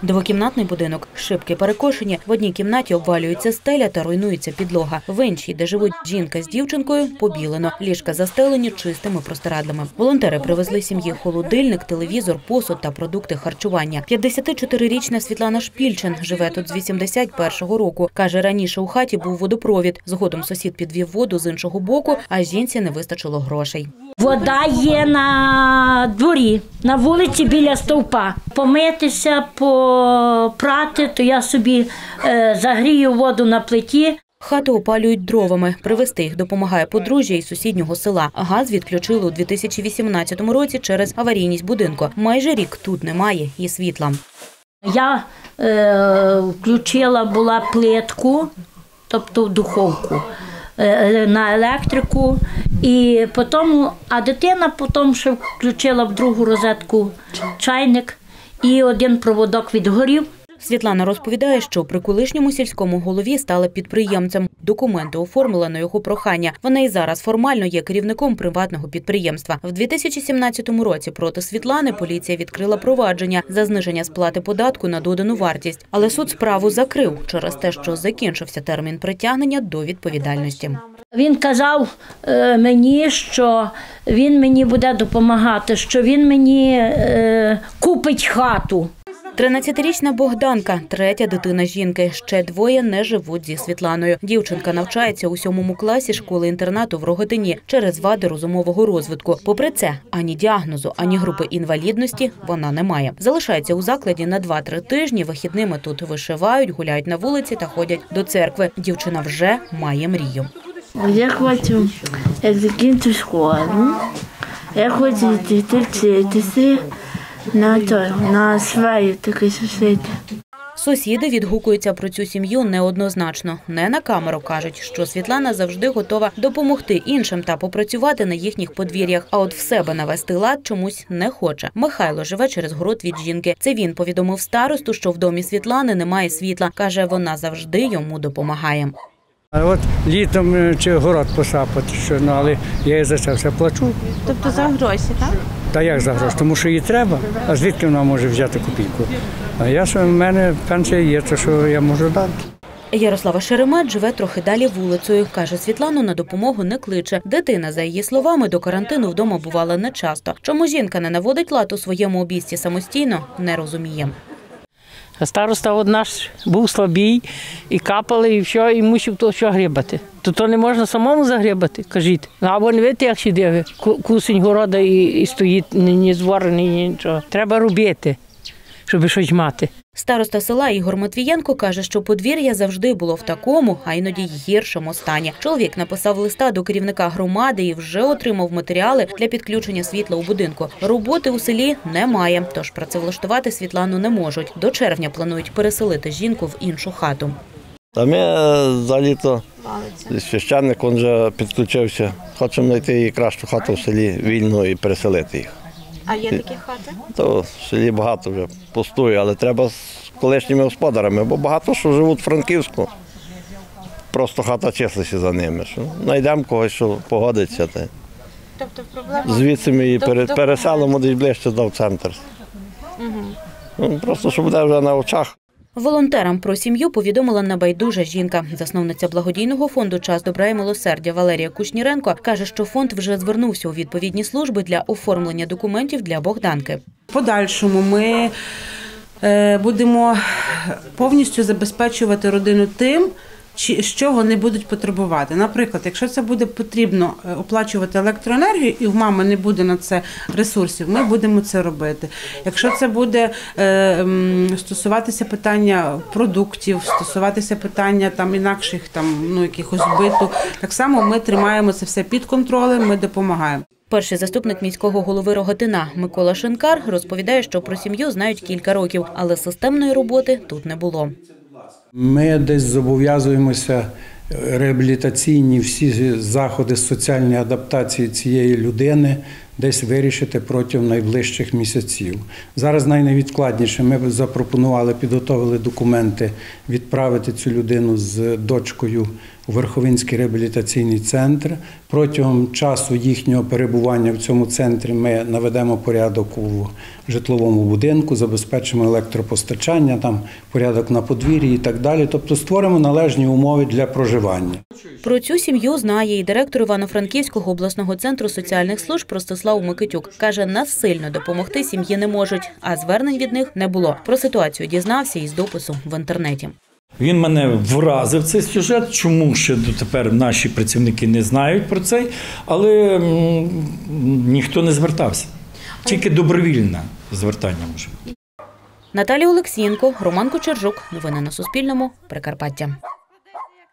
Двокімнатний будинок, шибки перекошені, в одній кімнаті обвалюється стеля та руйнується підлога. В іншій, де живуть жінка з дівчинкою, побілено. Ліжка застелені чистими простирадлами. Волонтери привезли сім'ї холодильник, телевізор, посуд та продукти харчування. 54-річна Світлана Шпільчин живе тут з 81-го року. Каже, раніше у хаті був водопровід. Згодом сусід підвів воду з іншого боку, а жінці не вистачило грошей. Вода є на дворі, на вулиці біля стовпа. Помитися, попрати, то я собі загрію воду на плиті. Хату опалюють дровами. Привезти їх допомагає подружжя із сусіднього села. Газ відключили у 2018 році через аварійність будинку. Майже рік тут немає і світла. Я включила була плитку, тобто духовку, на електрику, і потім, а дитина потім ще включила в другу розетку чайник і один проводок відгорів. Світлана розповідає, що при колишньому сільському голові стала підприємцем. Документи оформила на його прохання. Вона і зараз формально є керівником приватного підприємства. В 2017 році проти Світлани поліція відкрила провадження за зниження сплати податку на додану вартість. Але суд справу закрив через те, що закінчився термін притягнення до відповідальності. Він казав мені, що він мені буде допомагати, що він мені купить хату. 13-річна Богданка – третя дитина жінки. Ще двоє не живуть зі Світланою. Дівчинка навчається у 7 класі школи-інтернату в Рогатині через вади розумового розвитку. Попри це, ані діагнозу, ані групи інвалідності вона не має. Залишається у закладі на 2-3 тижні, вихідними тут вишивають, гуляють на вулиці та ходять до церкви. Дівчина вже має мрію. Я хочу, як закінчу школу, я хочу вчитися на свою таку сусіді. Сусіди відгукуються про цю сім'ю неоднозначно. Не на камеру кажуть, що Світлана завжди готова допомогти іншим та попрацювати на їхніх подвір'ях. А от в себе навести лад чомусь не хоче. Михайло живе через город від жінки. Це він повідомив старосту, що в домі Світлани немає світла. Каже, вона завжди йому допомагає. А от літом чи город посапати, але я їй за це все плачу. Тобто за гроші, так? Та як за гроші? Тому що їй треба, а звідки вона може взяти копійку? А в мене пенсія є, то що я можу дати. Ярослава Шеремет живе трохи далі вулицею. Каже, Світлану на допомогу не кличе. Дитина, за її словами, до карантину вдома бувала нечасто. Чому жінка не наводить лад у своєму обійсті самостійно, не розуміє. Староста одна ж був слабий, і капали, і все, і мусив то що грібати. То не можна самому загрібати, кажіть. Або не видите, як сиділи, кусень города і стоїть, ні зварений, ні нічого. Треба робити, щоб щось мати. Староста села Ігор Матвієнко каже, що подвір'я завжди було в такому, а іноді й гіршому стані. Чоловік написав листа до керівника громади і вже отримав матеріали для підключення світла у будинку. Роботи у селі немає, тож працевлаштувати Світлану не можуть. До червня планують переселити жінку в іншу хату. Та ми за літо, священник, він вже підключився. Хочемо знайти їй кращу хату в селі вільну і переселити їх. А є такі хати? То в селі багато вже пустує, але треба з колишніми господарями, бо багато що живуть в Франківську. Просто хата числиться за ними. Знайдемо когось, що погодиться. Тобто проблема? Звідси ми її переселимо десь ближче до центру. Просто що буде вже на очах. Волонтерам про сім'ю повідомила небайдужа жінка. Засновниця благодійного фонду «Час добра і милосердя» Валерія Кушніренко каже, що фонд вже звернувся у відповідні служби для оформлення документів для Богданки. В подальшому ми будемо повністю забезпечувати родину тим, що вони будуть потребувати. Наприклад, якщо це буде потрібно оплачувати електроенергію і в мами не буде на це ресурсів, ми будемо це робити. Якщо це буде стосуватися питання продуктів, стосуватися питання інакших якихось збиту, так само ми тримаємо це все під контролем, ми допомагаємо. Перший заступник міського голови Рогатина Микола Шинкар розповідає, що про сім'ю знають кілька років, але системної роботи тут не було. Ми десь зобов'язуємося реабілітаційні всі заходи з соціальної адаптації цієї людини десь вирішити протягом найближчих місяців. Зараз найневідкладніше ми запропонували, підготовили документи відправити цю людину з дочкою у Верховинський реабілітаційний центр. Протягом часу їхнього перебування в цьому центрі ми наведемо порядок у житловому будинку, забезпечимо електропостачання, там порядок на подвір'ї і так далі. Тобто створимо належні умови для проживання. Про цю сім'ю знає і директор Івано-Франківського обласного центру соціальних служб Ростислав Микитюк. Каже, насильно допомогти сім'ї не можуть, а звернень від них не було. Про ситуацію дізнався із допису в інтернеті. Він мене вразив, цей сюжет, чому ще дотепер наші працівники не знають про це, але ніхто не звертався. Тільки добровільне звертання може бути. Наталія Олексієнко, Роман Кучержук. Новини на Суспільному. Прикарпаття.